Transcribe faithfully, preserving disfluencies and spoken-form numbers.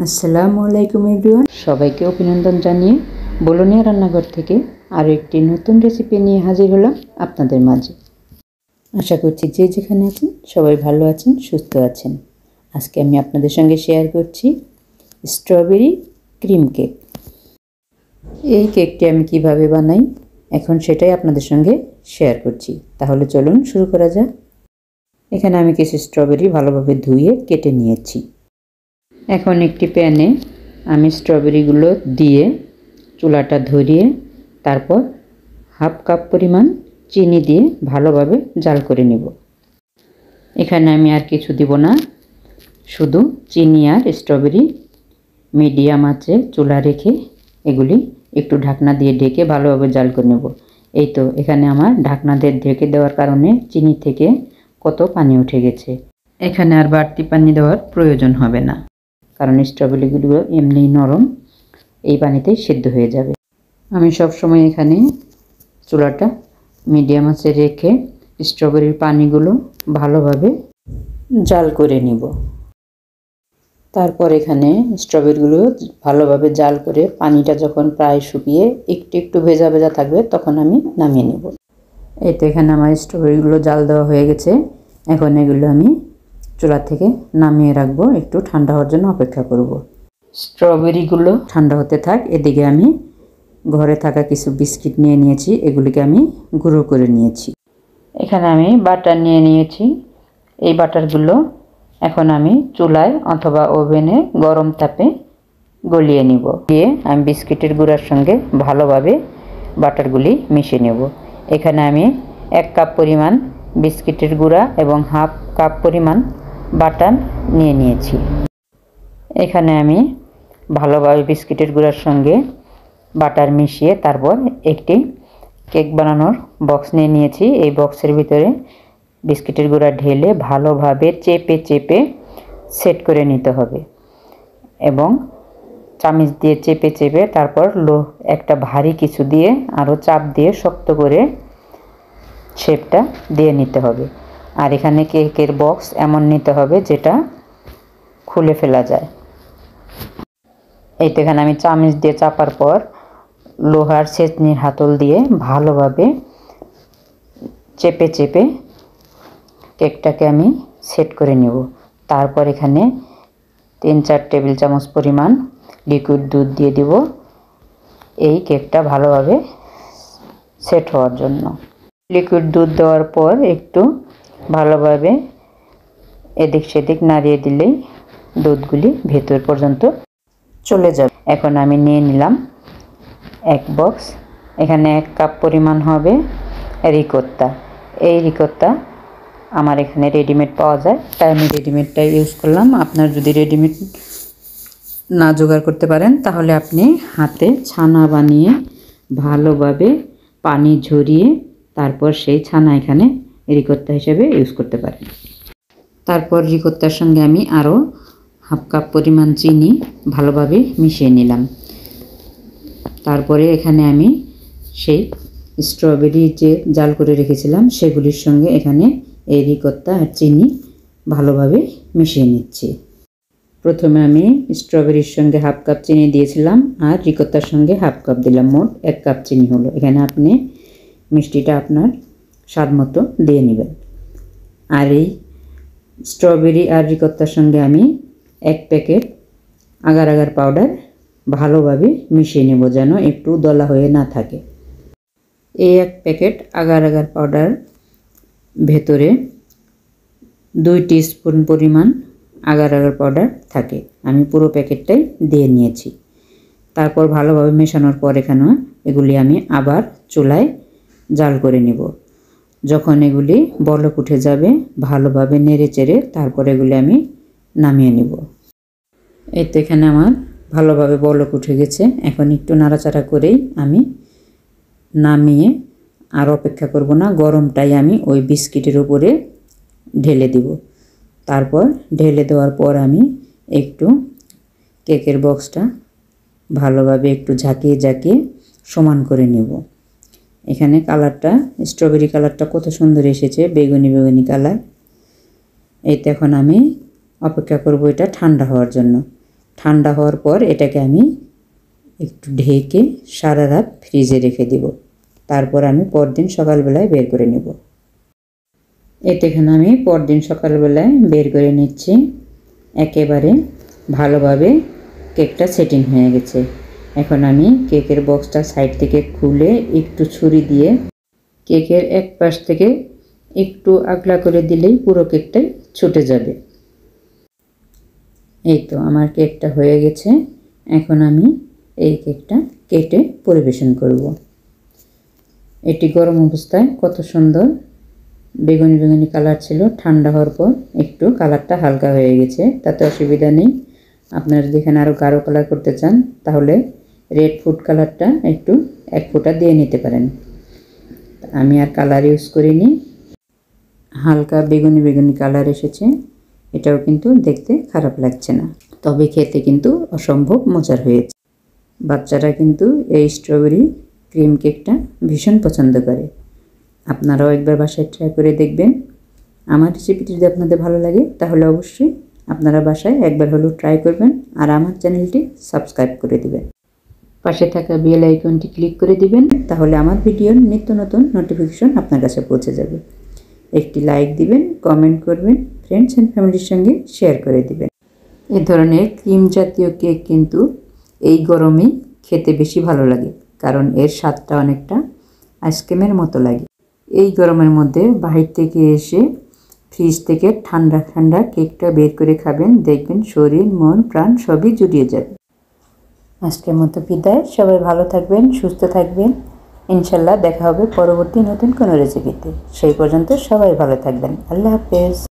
আসসালামু আলাইকুম এভরিওয়ান, সবাইকে অভিনন্দন জানিয়ে বোলোনিয়া রান্নাঘর থেকে আরও একটি নতুন রেসিপি নিয়ে হাজির হলাম আপনাদের মাঝে। আশা করছি যে যেখানে আছেন সবাই ভালো আছেন, সুস্থ আছেন। আজকে আমি আপনাদের সঙ্গে শেয়ার করছি স্ট্রবেরি ক্রিম কেক। এই কেকটি আমি কিভাবে বানাই এখন সেটাই আপনাদের সঙ্গে শেয়ার করছি। তাহলে চলুন শুরু করা যাক। এখানে আমি কিছু স্ট্রবেরি ভালোভাবে ধুয়ে কেটে নিয়েছি। এখন একটি প্যানে আমি স্ট্রবেরিগুলো দিয়ে চুলাটা ধরিয়ে তারপর হাফ কাপ পরিমাণ চিনি দিয়ে ভালোভাবে জাল করে নেব। এখানে আমি আর কিছু দিব না, শুধু চিনি আর স্ট্রবেরি মিডিয়াম আঁচে চুলা রেখে এগুলি একটু ঢাকনা দিয়ে ঢেকে ভালোভাবে জাল করে নেব। এই তো এখানে আমার ঢাকনা দিয়ে ঢেকে দেওয়ার কারণে চিনি থেকে কত পানি উঠে গেছে। এখানে আর বাড়তি পানি দেওয়ার প্রয়োজন হবে না, কারণ স্ট্রবেরিগুলো এমনিই নরম, এই পানিতেই সিদ্ধ হয়ে যাবে। আমি সব সময় এখানে চুলাটা মিডিয়াম আঁচে রেখে স্ট্রবেরির পানিগুলো ভালোভাবে জাল করে নিব। তারপর এখানে স্ট্রবেরিগুলো ভালোভাবে জাল করে পানিটা যখন প্রায় শুকিয়ে একটু একটু ভেজা ভেজা থাকবে তখন আমি নামিয়ে নেব। এই তো এখানে আমার স্ট্রবেরিগুলো জাল দেওয়া হয়ে গেছে। এখন এগুলো আমি চুলা থেকে নামিয়ে রাখবো, একটু ঠান্ডা হওয়ার জন্য অপেক্ষা করব। স্ট্রবেরিগুলো ঠান্ডা হতে থাক। এদিকে আমি ঘরে থাকা কিছু বিস্কিট নিয়ে নিয়েছি, এগুলিকে আমি গুঁড়ো করে নিয়েছি। এখানে আমি বাটার নিয়ে নিয়েছি। এই বাটারগুলো এখন আমি চুলায় অথবা ওভেনে গরম তাপে গলিয়ে নিব। দিয়ে আমি বিস্কিটের গুঁড়ার সঙ্গে ভালোভাবে বাটারগুলি মিশিয়ে নেব। এখানে আমি এক কাপ পরিমাণ বিস্কিটের গুঁড়া এবং হাফ কাপ পরিমাণ বাটার নিয়ে নিয়েছি। এখানে আমি ভালোভাবে বিস্কিটের গুঁড়ার সঙ্গে বাটার মিশিয়ে তারপর একটি কেক বানানোর বক্স নিয়ে নিয়েছি। এই বক্সের ভিতরে বিস্কিটের গুঁড়া ঢেলে ভালোভাবে চেপে চেপে সেট করে নিতে হবে এবং চামচ দিয়ে চেপে চেপে তারপর লো একটা ভারী কিছু দিয়ে আরও চাপ দিয়ে শক্ত করে শেপটা দিয়ে নিতে হবে। আর এখানে কেকের বক্স এমন নিতে হবে যেটা খুলে ফেলা যায়। এই তো এখানে আমি চামচ দিয়ে চাপার পর লোহার ছেঁচনির হাতল দিয়ে ভালোভাবে চেপে চেপে কেকটাকে আমি সেট করে নেব। তারপর এখানে তিন চার টেবিল চামচ পরিমাণ লিকুইড দুধ দিয়ে দিব এই কেকটা ভালোভাবে সেট হওয়ার জন্য। লিকুইড দুধ দেওয়ার পর একটু ভালোভাবে এদিক সেদিক নাড়িয়ে দিলেই দুধগুলি ভেতর পর্যন্ত চলে যাবে। এখন আমি নিয়ে নিলাম এক বক্স। এখানে এক কাপ পরিমাণ হবে রিকোত্তা। এই রিকোত্তা আমার এখানে রেডিমেড পাওয়া যায়, তাই আমি রেডিমেডটাই ইউজ করলাম। আপনার যদি রেডিমেড না জোগাড় করতে পারেন তাহলে আপনি হাতে ছানা বানিয়ে ভালোভাবে পানি ঝরিয়ে তারপর সেই ছানা এখানে রিকোত্তা হিসেবে ইউজ করতে পারেন। তারপর রিকোত্তার সঙ্গে আমি আরও হাফ কাপ পরিমাণ চিনি ভালোভাবে মিশিয়ে নিলাম। তারপরে এখানে আমি সেই স্ট্রবেরি যে জাল করে রেখেছিলাম সেগুলির সঙ্গে এখানে এই রিকোত্তা আর চিনি ভালোভাবে মিশিয়ে নিচ্ছি। প্রথমে আমি স্ট্রবেরির সঙ্গে হাফ কাপ চিনি দিয়েছিলাম আর রিকোত্তার সঙ্গে হাফ কাপ দিলাম, মোট এক কাপ চিনি হলো। এখানে আপনি মিষ্টিটা আপনার স্বাদ মতো দিয়ে নেবেন। আর এই স্ট্রবেরি আর রিকোত্তার সঙ্গে আমি এক প্যাকেট আগার আগার পাউডার ভালোভাবে মিশিয়ে নেব যেন একটু দলা হয়ে না থাকে। এই এক প্যাকেট আগার আগার পাউডার ভেতরে দুই টিস্পুন পরিমাণ আগার আগার পাউডার থাকে। আমি পুরো প্যাকেটটাই দিয়ে নিয়েছি। তারপর ভালোভাবে মেশানোর পর এখানে এগুলি আমি আবার চুলায় জাল করে নেব। যখন এগুলি বলক উঠে যাবে ভালোভাবে নেড়ে চেড়ে তারপর এগুলি আমি নামিয়ে নেব। এই তো এখানে আমার ভালোভাবে বলক উঠে গেছে। এখন একটু নাড়াচাড়া করেই আমি নামিয়ে আর অপেক্ষা করব না, গরমটাই আমি ওই বিস্কিটের উপরে ঢেলে দিব। তারপর ঢেলে দেওয়ার পর আমি একটু কেকের বক্সটা ভালোভাবে একটু ঝাঁকিয়ে ঝাঁকিয়ে সমান করে নেব। এখানে কালারটা স্ট্রবেরি কালারটা কত সুন্দর এসেছে, বেগুনি বেগুনি কালার। এই তো এখন আমি অপেক্ষা করব এটা ঠান্ডা হওয়ার জন্য। ঠান্ডা হওয়ার পর এটাকে আমি একটু ঢেকে সারা রাত ফ্রিজে রেখে দেব। তারপর আমি পরদিন সকালবেলায় বের করে নেব। এতে এখানে আমি পরদিন সকালবেলায় বের করে নিচ্ছি। একেবারে ভালোভাবে কেকটা সেটিং হয়ে গেছে। এখন আমি কেকের বক্সটা সাইড থেকে খুলে একটু ছুরি দিয়ে কেকের এক পাশ থেকে একটু আগলা করে দিলেই পুরো কেকটাই ছুটে যাবে। এই তো আমার কেকটা হয়ে গেছে। এখন আমি এই কেকটা কেটে পরিবেশন করব। এটি গরম অবস্থায় কত সুন্দর বেগুনি বেগুনি কালার ছিল, ঠান্ডা হওয়ার পর একটু কালারটা হালকা হয়ে গেছে, তাতে অসুবিধা নেই। আপনারা যদি এখানে আরও গাঢ় কালার করতে চান তাহলে রেড ফুড কালারটা একটু এক ফোঁটা দিয়ে নিতে পারেন। আমি আর কালার ইউজ করিনি, হালকা বেগুনি বেগুনি কালার এসেছে। এটাও কিন্তু দেখতে খারাপ লাগছে না, তবে খেতে কিন্তু অসম্ভব মজার হয়েছে। বাচ্চারা কিন্তু এই স্ট্রবেরি ক্রিম কেকটা ভীষণ পছন্দ করে। আপনারাও একবার বাসায় ট্রাই করে দেখবেন। আমার রেসিপিটি যদি আপনাদের ভালো লাগে তাহলে অবশ্যই আপনারা বাসায় একবার হলেও ট্রাই করবেন আর আমার চ্যানেলটি সাবস্ক্রাইব করে দিবেন। পাশে থাকা বেল আইকনটি ক্লিক করে দিবেন, তাহলে আমার ভিডিওর নিত্য নতুন নোটিফিকেশন আপনার কাছে পৌঁছে যাবে। একটি লাইক দিবেন, কমেন্ট করবেন, ফ্রেন্ডস অ্যান্ড ফ্যামিলির সঙ্গে শেয়ার করে দিবেন। এ ধরনের ক্রিম জাতীয় কেক কিন্তু এই গরমেই খেতে বেশি ভালো লাগে, কারণ এর স্বাদটা অনেকটা আইসক্রিমের মতো লাগে। এই গরমের মধ্যে বাহির থেকে এসে ফ্রিজ থেকে ঠান্ডা ঠান্ডা কেকটা বের করে খাবেন, দেখবেন শরীর মন প্রাণ সবই জুড়িয়ে যাবে। আজকের মতো বিদায়। সবাই ভালো থাকবেন, সুস্থ থাকবেন। ইনশাল্লাহ দেখা হবে পরবর্তী নতুন কোনো রেসিপিতে। সেই পর্যন্ত সবাই ভালো থাকবেন। আল্লাহ হাফেজ।